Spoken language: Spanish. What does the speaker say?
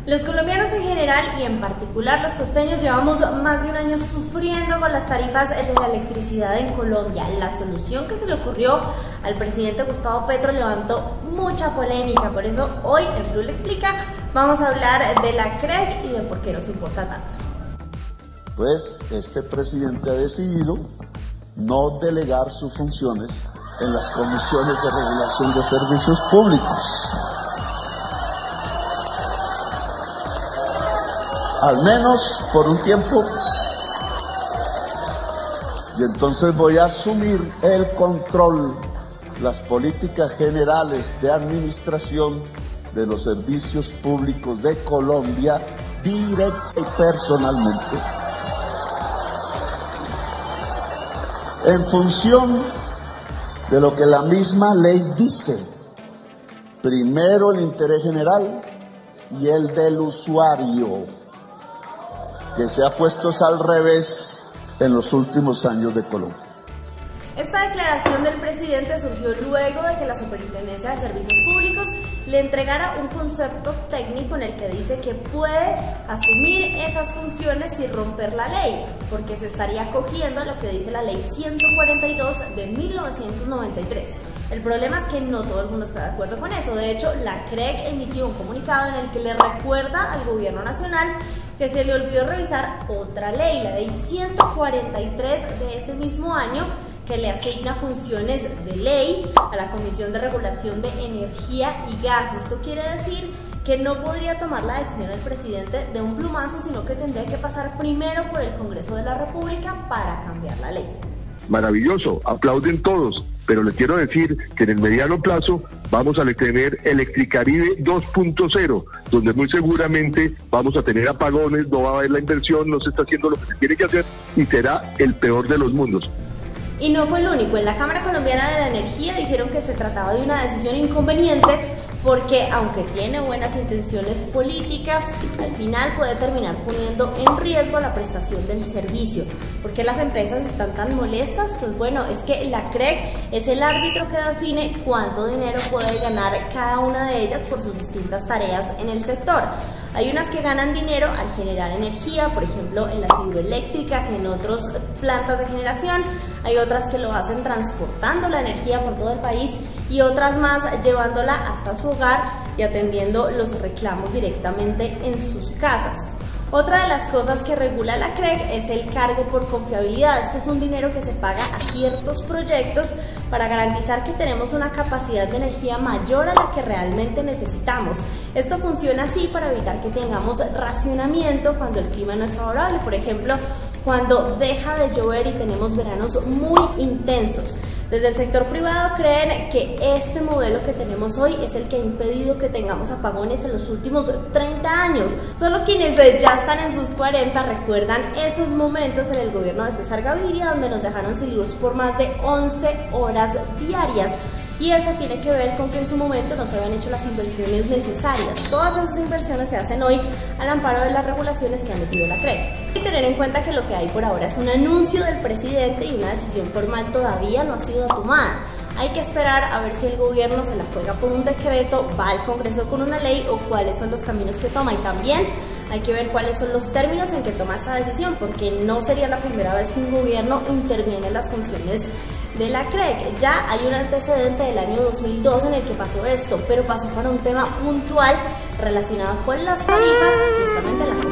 Los colombianos en general y en particular los costeños llevamos más de un año sufriendo con las tarifas de la electricidad en Colombia. La solución que se le ocurrió al presidente Gustavo Petro levantó mucha polémica, por eso hoy en Blue le explica vamos a hablar de la CREG y de por qué nos importa tanto. Pues este presidente ha decidido no delegar sus funciones en las comisiones de regulación de servicios públicos. Al menos por un tiempo, y entonces voy a asumir el control, las políticas generales de administración de los servicios públicos de Colombia directa y personalmente, en función de lo que la misma ley dice: primero el interés general y el del usuario, que se ha puesto al revés en los últimos años de Colombia. Esta declaración del presidente surgió luego de que la Superintendencia de Servicios Públicos le entregara un concepto técnico en el que dice que puede asumir esas funciones sin romper la ley, porque se estaría acogiendo a lo que dice la Ley 142 de 1993. El problema es que no todo el mundo está de acuerdo con eso. De hecho, la CREG emitió un comunicado en el que le recuerda al gobierno nacional que se le olvidó revisar otra ley, la Ley 143 de ese mismo año, que le asigna funciones de ley a la Comisión de Regulación de Energía y Gas. Esto quiere decir que no podría tomar la decisión el presidente de un plumazo, sino que tendría que pasar primero por el Congreso de la República para cambiar la ley. Maravilloso, aplauden todos, pero les quiero decir que en el mediano plazo vamos a tener Electricaribe 2.0, donde muy seguramente vamos a tener apagones, no va a haber la inversión, no se está haciendo lo que se tiene que hacer y será el peor de los mundos. Y no fue el único. En la Cámara Colombiana de la Energía dijeron que se trataba de una decisión inconveniente porque, aunque tiene buenas intenciones políticas, al final puede terminar poniendo en riesgo la prestación del servicio. ¿Por qué las empresas están tan molestas? Pues bueno, es que la CREG es el árbitro que define cuánto dinero puede ganar cada una de ellas por sus distintas tareas en el sector. Hay unas que ganan dinero al generar energía, por ejemplo en las hidroeléctricas, en otras plantas de generación. Hay otras que lo hacen transportando la energía por todo el país y otras más llevándola hasta su hogar y atendiendo los reclamos directamente en sus casas. Otra de las cosas que regula la CREG es el cargo por confiabilidad. Esto es un dinero que se paga a ciertos proyectos para garantizar que tenemos una capacidad de energía mayor a la que realmente necesitamos. Esto funciona así para evitar que tengamos racionamiento cuando el clima no es favorable. Por ejemplo, cuando deja de llover y tenemos veranos muy intensos. Desde el sector privado creen que este modelo que tenemos hoy es el que ha impedido que tengamos apagones en los últimos 30 años. Solo quienes ya están en sus 40 recuerdan esos momentos en el gobierno de César Gaviria donde nos dejaron sin luz por más de 11 horas diarias. Y eso tiene que ver con que en su momento no se habían hecho las inversiones necesarias. Todas esas inversiones se hacen hoy al amparo de las regulaciones que ha metido la CREG. Y tener en cuenta que lo que hay por ahora es un anuncio del presidente y una decisión formal todavía no ha sido tomada. Hay que esperar a ver si el gobierno se la juega por un decreto, va al Congreso con una ley o cuáles son los caminos que toma. Y también hay que ver cuáles son los términos en que toma esta decisión, porque no sería la primera vez que un gobierno interviene en las funciones de la CREG. Ya hay un antecedente del año 2002 en el que pasó esto, pero pasó para un tema puntual relacionado con las tarifas, justamente la